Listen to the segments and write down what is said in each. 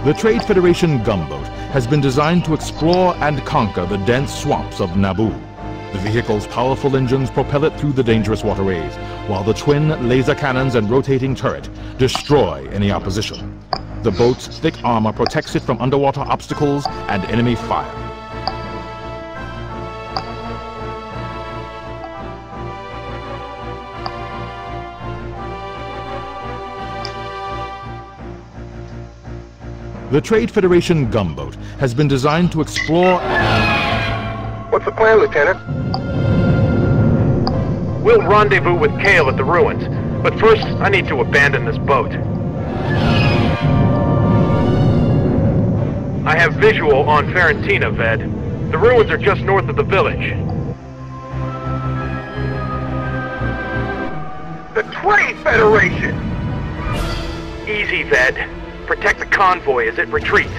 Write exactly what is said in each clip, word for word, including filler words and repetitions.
The Trade Federation gunboat has been designed to explore and conquer the dense swamps of Naboo. The vehicle's powerful engines propel it through the dangerous waterways, while the twin laser cannons and rotating turret destroy any opposition. The boat's thick armor protects it from underwater obstacles and enemy fire. The Trade Federation gunboat has been designed to explore... What's the plan, Lieutenant? We'll rendezvous with Kale at the ruins, but first I need to abandon this boat. I have visual on Farentina, Ved. The ruins are just north of the village. The Trade Federation! Easy, Ved. Protect the convoy as it retreats.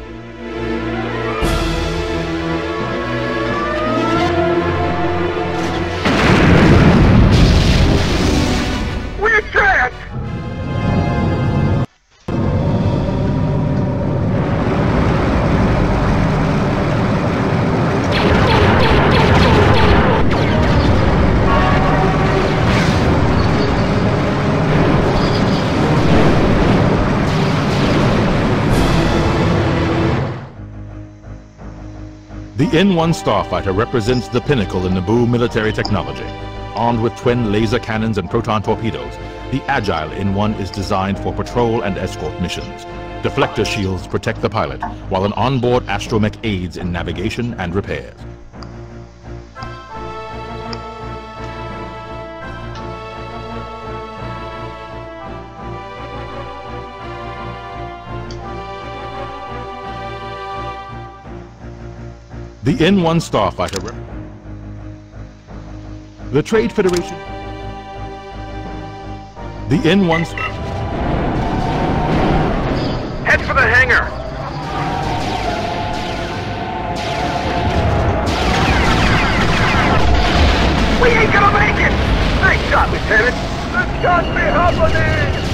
We're trapped! The N one Starfighter represents the pinnacle in Naboo military technology. Armed with twin laser cannons and proton torpedoes, the agile N one is designed for patrol and escort missions. Deflector shields protect the pilot, while an onboard astromech aids in navigation and repairs. The N one Starfighter rep The Trade Federation The N one Head for the hangar! We ain't gonna make it! Nice shot, Lieutenant! The shot me happening!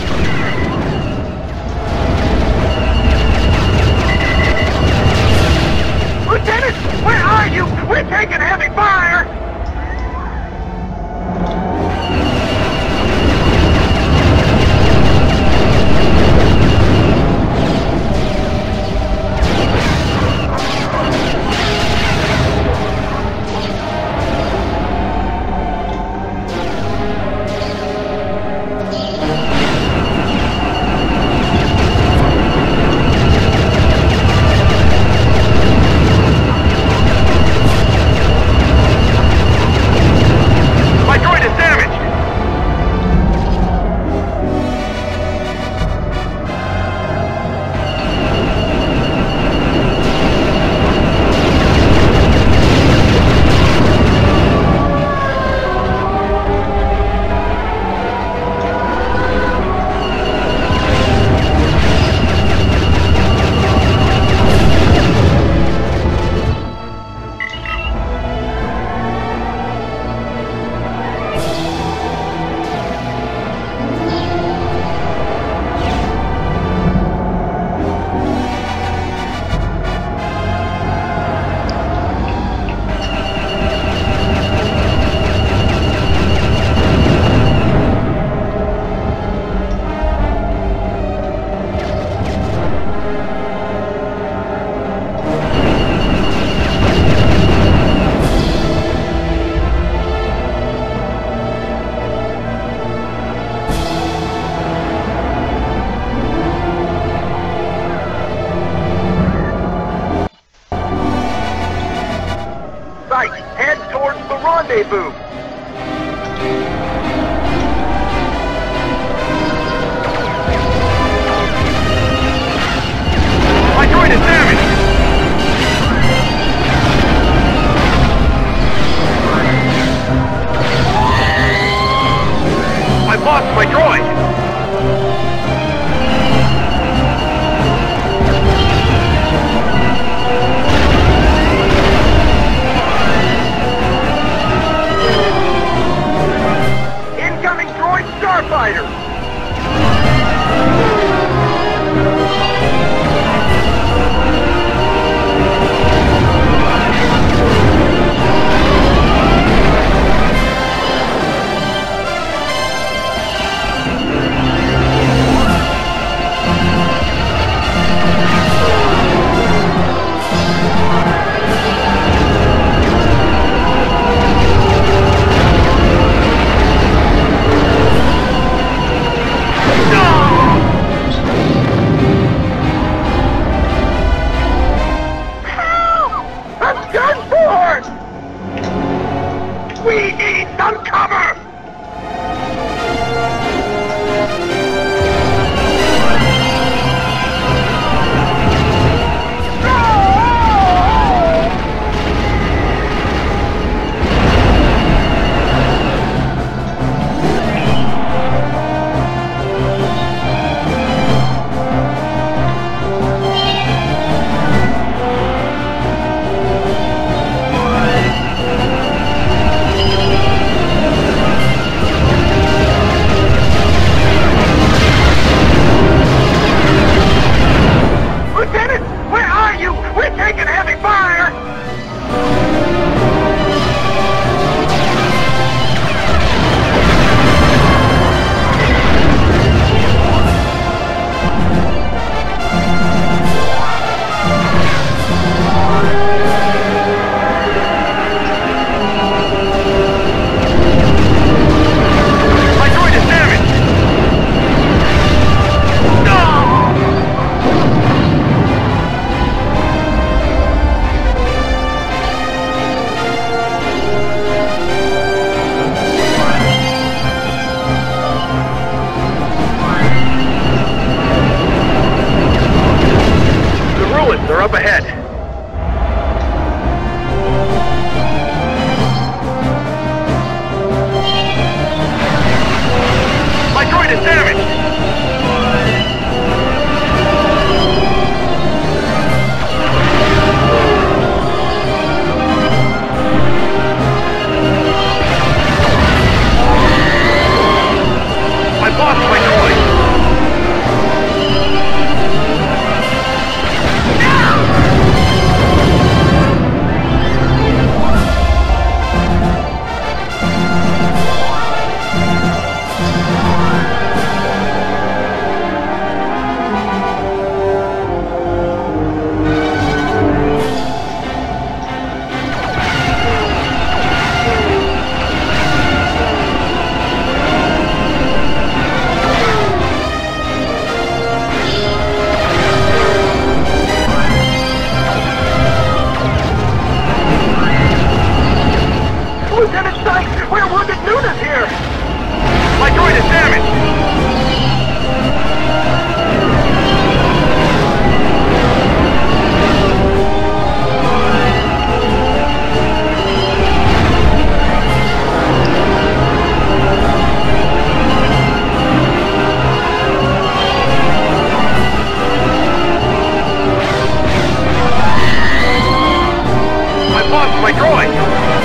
Lieutenant, where are you? We're taking heavy fire! Head towards the rendezvous! My droid is damaged! I've lost my droid! Starfighter! my droid!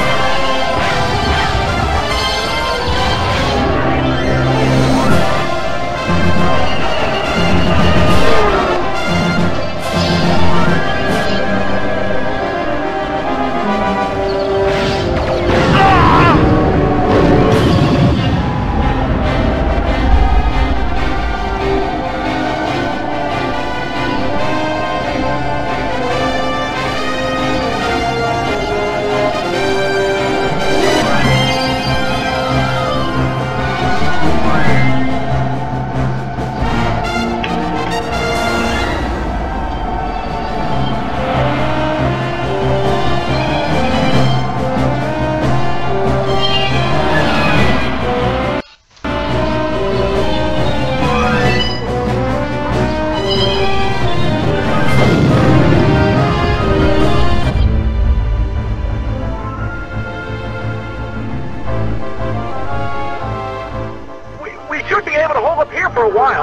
For a while.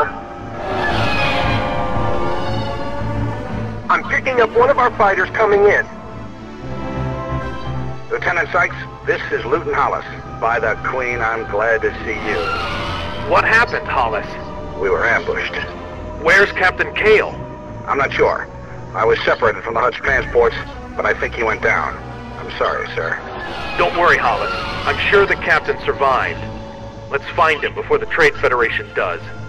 I'm picking up one of our fighters coming in. Lieutenant Sykes, this is Luton Hollis. By the Queen, I'm glad to see you. What happened, Hollis? We were ambushed. Where's Captain Kale? I'm not sure. I was separated from the Hutch transports, but I think he went down. I'm sorry, sir. Don't worry, Hollis. I'm sure the captain survived. Let's find him before the Trade Federation does.